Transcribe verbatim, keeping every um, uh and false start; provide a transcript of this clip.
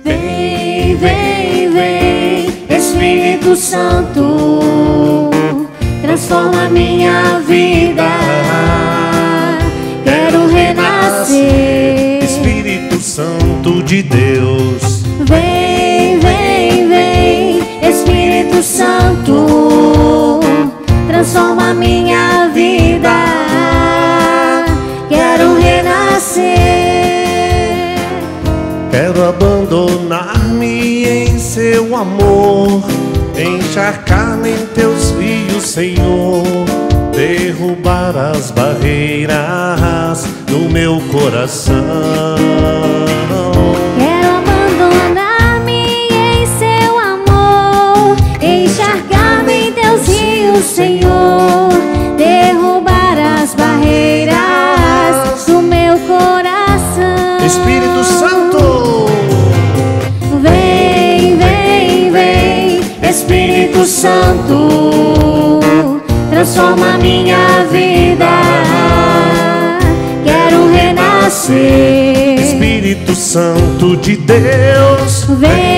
Vem, vem, vem, Espírito Santo, transforma minha vida. Quero renascer, Espírito Santo de Deus. vem, vem, vem, Espírito Santo, transforma minha vida. Quero renascer. Quero abandonar-me em seu amor, encharcar-me em teus rios, Senhor, derrubar as barreiras do meu coração. Quero abandonar-me em seu amor, encharcar-me em teus rios, Senhor, derrubar as barreiras do meu coração. Espírito Santo, vem, vem, vem, Espírito Santo, transforma minha vida. Quero renascer, Espírito Santo de Deus. vem,